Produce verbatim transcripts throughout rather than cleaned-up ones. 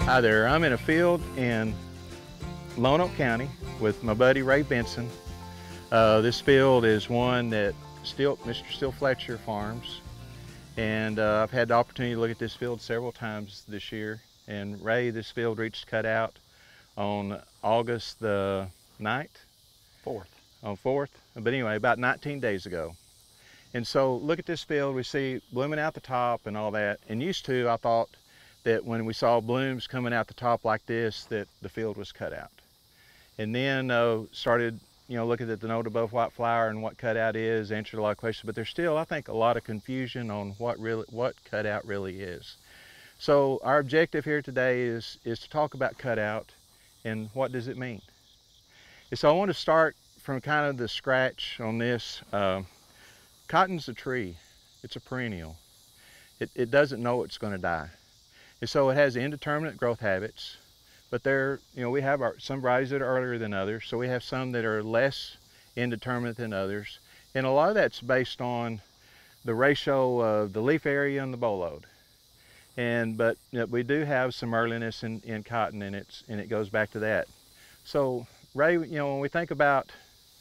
Hi there, I'm in a field in Lonoke County with my buddy Ray Benson. Uh, this field is one that still, Mister Still Fletcher farms, and uh, I've had the opportunity to look at this field several times this year. And Ray, this field reached cutout on August the ninth? fourth. On fourth, but anyway, about nineteen days ago. And so look at this field, we see blooming out the top and all that. And used to, I thought that when we saw blooms coming out the top like this, that the field was cut out. And then uh, started, you know, looking at the note above white flower and what cutout is, answered a lot of questions, but there's still, I think, a lot of confusion on what really, what cutout really is. So our objective here today is, is to talk about cutout and what does it mean. And so I want to start from kind of the scratch on this. Uh, cotton's a tree, it's a perennial. It, it doesn't know it's going to die. And so it has indeterminate growth habits, but there, you know, we have our, some varieties that are earlier than others, so we have some that are less indeterminate than others. And a lot of that's based on the ratio of the leaf area and the boll load. And, but you know, we do have some earliness in, in cotton, and, it's, and it goes back to that. So Ray, you know, when we think about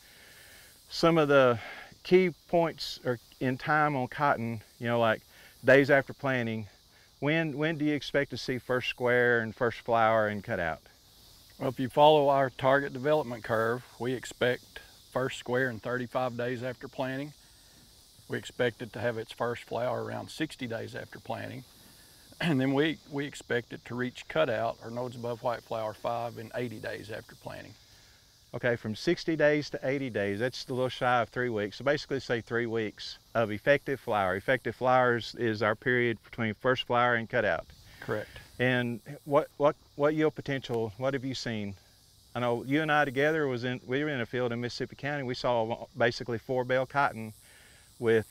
some of the key points or in time on cotton, you know, like days after planting, When, when do you expect to see first square and first flower and cutout? Well, if you follow our target development curve, we expect first square in thirty-five days after planting. We expect it to have its first flower around sixty days after planting. And then we, we expect it to reach cutout, or nodes above white flower, five in eighty days after planting. Okay, from sixty days to eighty days, that's a little shy of three weeks. So basically say three weeks of effective flower. Effective flowers is our period between first flower and cutout. Correct. And what, what, what yield potential, what have you seen? I know you and I together, was in, we were in a field in Mississippi County. We saw basically four bale cotton with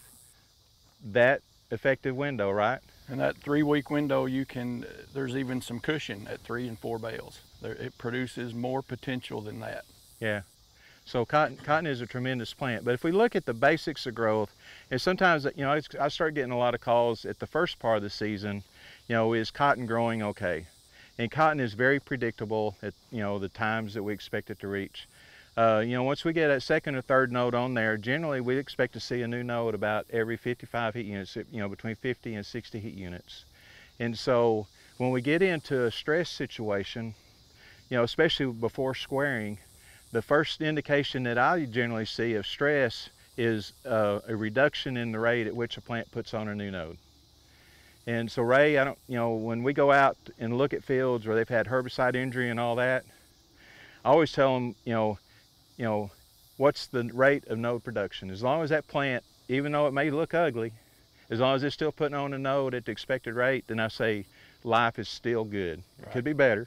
that effective window, right? In that three week window, you can, there's even some cushion at three and four bales. There, it produces more potential than that. Yeah, so cotton, cotton is a tremendous plant. But if we look at the basics of growth, and sometimes, you know, it's, I start getting a lot of calls at the first part of the season, you know, is cotton growing okay? And cotton is very predictable at, you know, the times that we expect it to reach. Uh, you know, once we get that second or third node on there, generally we expect to see a new node about every fifty-five heat units, you know, between fifty and sixty heat units. And so when we get into a stress situation, you know, especially before squaring, the first indication that I generally see of stress is uh, a reduction in the rate at which a plant puts on a new node. And so Ray, I don't, you know, when we go out and look at fields where they've had herbicide injury and all that, I always tell them, you know, you know, what's the rate of node production? As long as that plant, even though it may look ugly, as long as it's still putting on a node at the expected rate, then I say life is still good. Right. It could be better.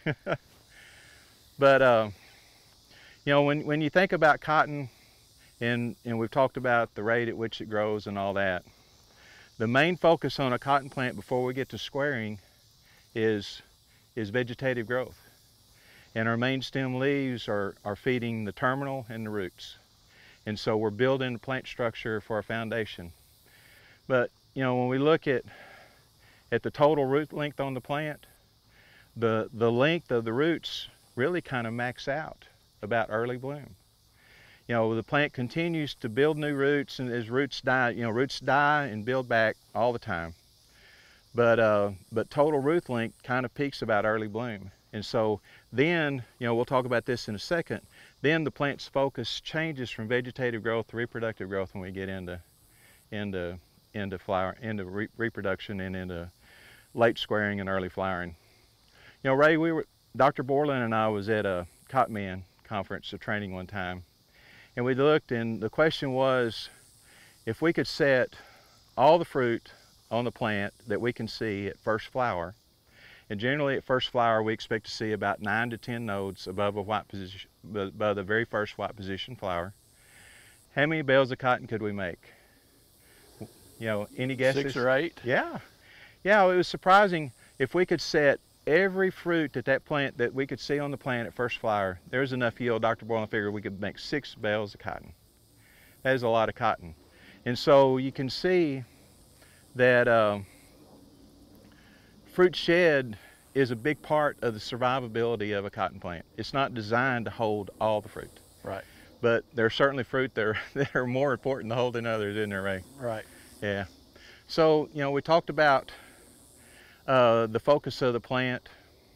But, uh, you know, when, when you think about cotton, and, and we've talked about the rate at which it grows and all that, the main focus on a cotton plant before we get to squaring is, is vegetative growth. And our main stem leaves are, are feeding the terminal and the roots. And so we're building the plant structure for our foundation. But, you know, when we look at, at the total root length on the plant, the, the length of the roots really kind of max out about early bloom. You know, the plant continues to build new roots, and as roots die, you know, roots die and build back all the time. But, uh, but total root length kind of peaks about early bloom. And so then, you know, we'll talk about this in a second, then the plant's focus changes from vegetative growth to reproductive growth when we get into, into, into flower, into re reproduction and into late squaring and early flowering. You know, Ray, we were, Doctor Borland and I was at a Cotman conference of training one time, and we looked, and the question was, if we could set all the fruit on the plant that we can see at first flower, and generally at first flower we expect to see about nine to ten nodes above a white position, above the very first white position flower, how many bales of cotton could we make? You know, any guesses? Six or eight? Yeah, yeah, it was surprising. If we could set every fruit that that plant that we could see on the plant at first flower, there's enough yield. Doctor Borland figured we could make six bales of cotton. That is a lot of cotton. And so you can see that uh, fruit shed is a big part of the survivability of a cotton plant. It's not designed to hold all the fruit. Right. But there are certainly fruit that are, that are more important to hold than others, isn't there, Ray? Right. Yeah. So, you know, we talked about uh, the focus of the plant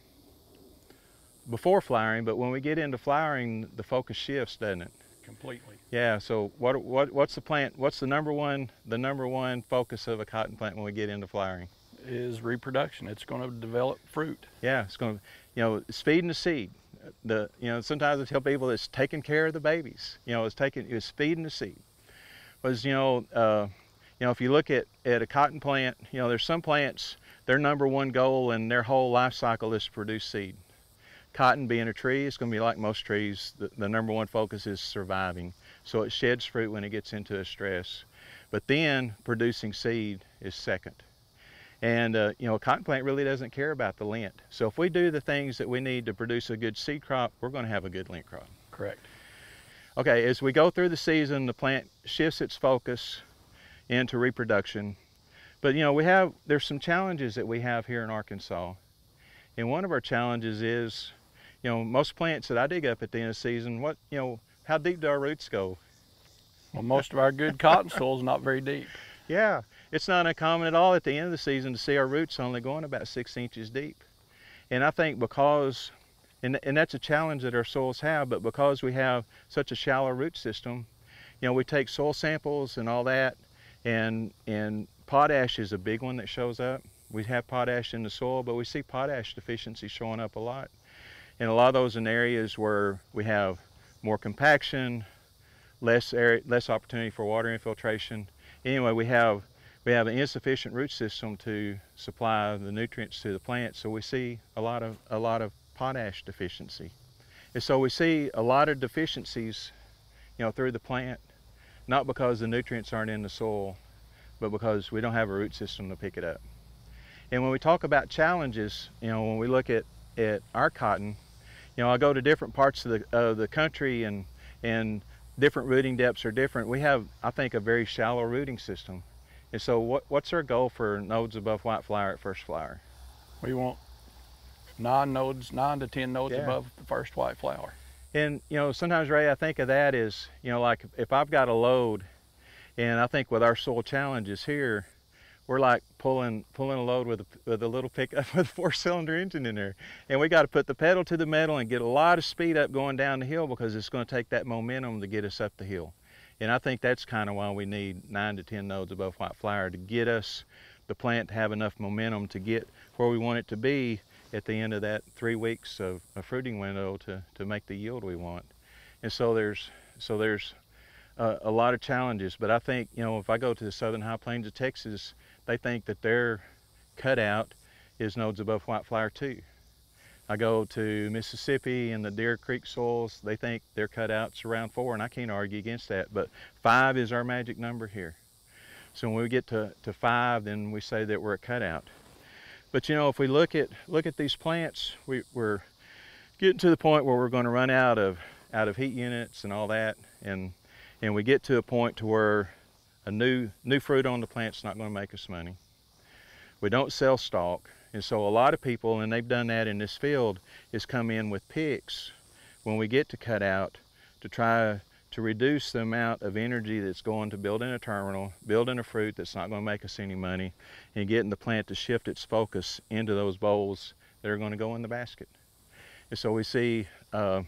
before flowering, but when we get into flowering, the focus shifts, doesn't it? Completely. Yeah. So, what what what's the plant? What's the number one the number one focus of a cotton plant when we get into flowering? Is reproduction. It's going to develop fruit. Yeah, it's going to, you know, it's feeding the seed. The you know sometimes I tell people it's taking care of the babies. You know, it's taking it's feeding the seed. Was you know uh, you know if you look at at a cotton plant, you know, there's some plants their number one goal in their whole life cycle is to produce seed. Cotton being a tree, it's going to be like most trees. The, the number one focus is surviving. So it sheds fruit when it gets into a stress. But then producing seed is second. And uh, you know, a cotton plant really doesn't care about the lint. So if we do the things that we need to produce a good seed crop, we're going to have a good lint crop. Correct. Okay, as we go through the season, the plant shifts its focus into reproduction. But you know, we have there's some challenges that we have here in Arkansas. And one of our challenges is, you know, most plants that I dig up at the end of the season, what, you know, how deep do our roots go? Well, most of our good cotton soil is not very deep. Yeah, it's not uncommon at all at the end of the season to see our roots only going about six inches deep. And I think because, and, and that's a challenge that our soils have, but because we have such a shallow root system, you know, we take soil samples and all that, and, and potash is a big one that shows up. We have potash in the soil, but we see potash deficiency showing up a lot. And a lot of those in areas where we have more compaction, less area, less opportunity for water infiltration. Anyway, we have we have an insufficient root system to supply the nutrients to the plant, so we see a lot of a lot of potash deficiency. And so we see a lot of deficiencies, you know, through the plant, not because the nutrients aren't in the soil, but because we don't have a root system to pick it up. And when we talk about challenges, you know, when we look at, at our cotton, you know, I go to different parts of the, of the country and, and different rooting depths are different. We have, I think, a very shallow rooting system. And so what, what's our goal for nodes above white flower at first flower? We want nine nodes, nine to ten nodes Yeah. above the first white flower. And, you know, sometimes, Ray, I think of that as, you know, like if I've got a load, and I think with our soil challenges here, we're like pulling pulling a load with a, with a little pickup with a four-cylinder engine in there. And we got to put the pedal to the metal and get a lot of speed up going down the hill because it's going to take that momentum to get us up the hill. And I think that's kind of why we need nine to ten nodes above white flower, to get us, the plant, to have enough momentum to get where we want it to be at the end of that three weeks of a fruiting window to, to make the yield we want. And so there's, so there's uh, a lot of challenges, but I think, you know, if I go to the southern high plains of Texas, they think that their cutout is nodes above white flower too. I go to Mississippi and the Deer Creek soils, they think their cutout's around four, and I can't argue against that, but five is our magic number here. So when we get to, to five, then we say that we're at cutout. But you know, if we look at look at these plants, we, we're getting to the point where we're going to run out of out of heat units and all that, and and we get to a point to where a new new fruit on the plant's not going to make us money. We don't sell stalk, and so a lot of people, and they've done that in this field, is come in with picks when we get to cut out to try to reduce the amount of energy that's going to building a terminal, building a fruit that's not going to make us any money, and getting the plant to shift its focus into those bowls that are going to go in the basket. And so we see uh,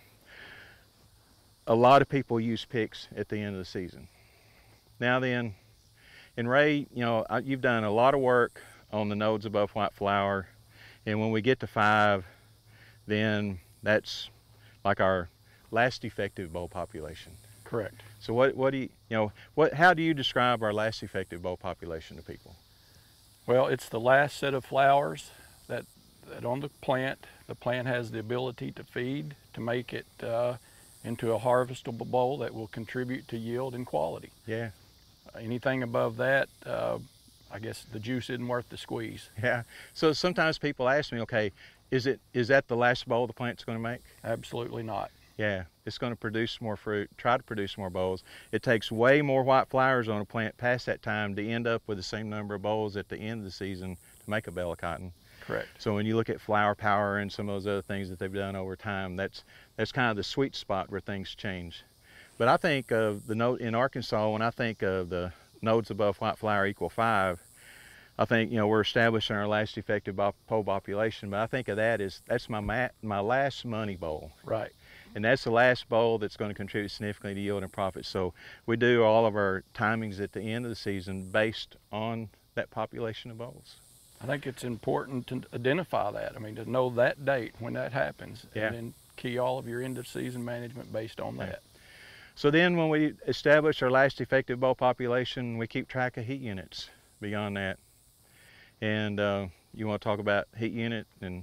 a lot of people use picks at the end of the season. Now then, and Ray, you know, you've done a lot of work on the nodes above white flower, and when we get to five, then that's like our last effective boll population. Correct. So what, what do you, you know, what, how do you describe our last effective boll population to people? Well, it's the last set of flowers that, that on the plant, the plant has the ability to feed, to make it uh, into a harvestable boll that will contribute to yield and quality. Yeah. Anything above that, uh, I guess the juice isn't worth the squeeze. Yeah. So sometimes people ask me, okay, is it is that the last boll the plant's going to make? Absolutely not. Yeah, it's going to produce more fruit, try to produce more bolls. It takes way more white flowers on a plant past that time to end up with the same number of bolls at the end of the season to make a bale of cotton. Correct. So when you look at flower power and some of those other things that they've done over time, that's that's kind of the sweet spot where things change. But I think of the note in Arkansas, when I think of the nodes above white flower equal five, I think, you know, we're establishing our last effective pole population, but I think of that as that's my mat, my last money bowl. Right. And that's the last bowl that's going to contribute significantly to yield and profit. So we do all of our timings at the end of the season based on that population of bowls. I think it's important to identify that. I mean, to know that date when that happens, Yeah. and then key all of your end of season management based on Yeah. that. So then when we establish our last effective bowl population, we keep track of heat units beyond that. And uh, you want to talk about heat unit? And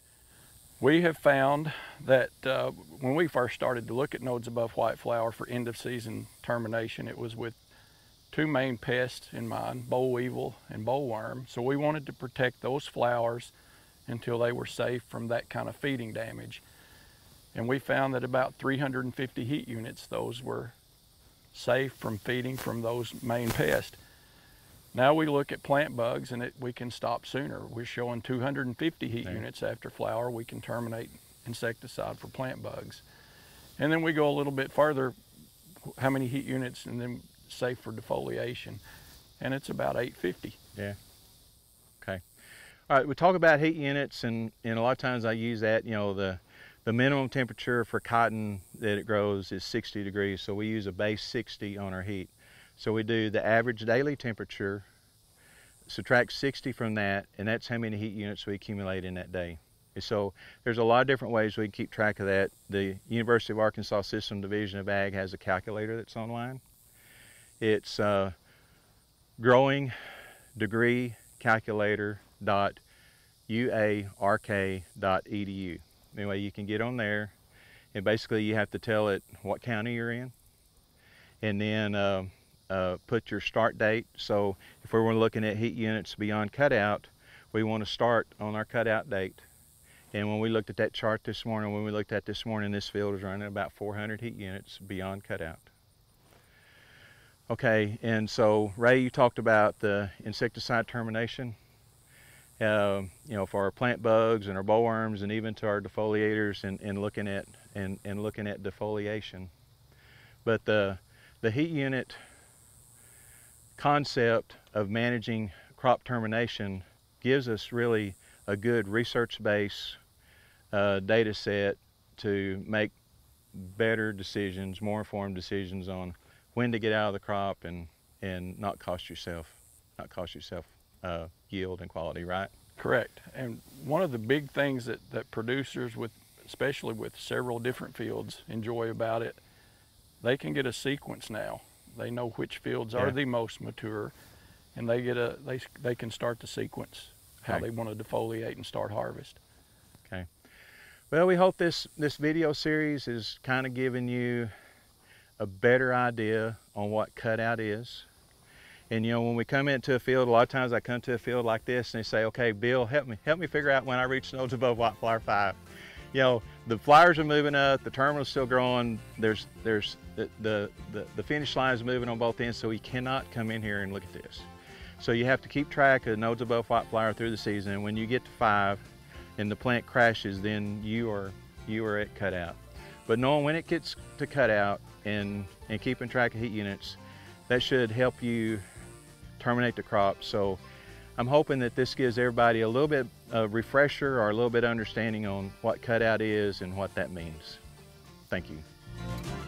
we have found that uh, when we first started to look at nodes above white flower for end of season termination, it was with two main pests in mind, boll weevil and bollworm. So we wanted to protect those flowers until they were safe from that kind of feeding damage. And we found that about three hundred fifty heat units, those were safe from feeding from those main pests. Now we look at plant bugs and it, we can stop sooner. We're showing two hundred fifty heat Okay. units after flower. We can terminate insecticide for plant bugs. And then we go a little bit further, how many heat units and then safe for defoliation. And it's about eight fifty. yeah, okay. All right, we talk about heat units, and, and a lot of times I use that, you know, the, the minimum temperature for cotton that it grows is sixty degrees, so we use a base sixty on our heat. So we do the average daily temperature, subtract sixty from that, and that's how many heat units we accumulate in that day. And so there's a lot of different ways we can keep track of that. The University of Arkansas System Division of Ag has a calculator that's online. It's uh, growing degree calculator dot U A R K dot E D U. Anyway, you can get on there, and basically you have to tell it what county you're in, and then uh, uh, put your start date. So if we were looking at heat units beyond cutout, we want to start on our cutout date. And when we looked at that chart this morning, when we looked at this morning, this field is running about four hundred heat units beyond cutout. Okay, and so Ray, you talked about the insecticide termination. Uh, you know, for our plant bugs and our bollworms, and even to our defoliators, and, and looking at and, and looking at defoliation. But the the heat unit concept of managing crop termination gives us really a good research-based uh, data set to make better decisions, more informed decisions on when to get out of the crop and and not cost yourself, not cost yourself uh, yield and quality, right? Correct. And one of the big things that, that producers, with especially with several different fields, enjoy about it, they can get a sequence now. They know which fields Yeah. are the most mature, and they get a they they can start the sequence how Okay. they want to defoliate and start harvest. Okay. Well, we hope this this video series is kind of giving you a better idea on what cutout is. And you know, when we come into a field, a lot of times I come to a field like this and they say, okay, Bill, help me, help me figure out when I reach nodes above white flower five. You know, the flowers are moving up, the terminal's still growing, there's there's the, the, the, the finish line is moving on both ends, so you cannot come in here and look at this. So you have to keep track of nodes above white flower through the season, and when you get to five and the plant crashes, then you are you are at cutout. But knowing when it gets to cutout and, and keeping track of heat units, that should help you terminate the crop. So I'm hoping that this gives everybody a little bit of refresher or a little bit of understanding on what cutout is and what that means. Thank you.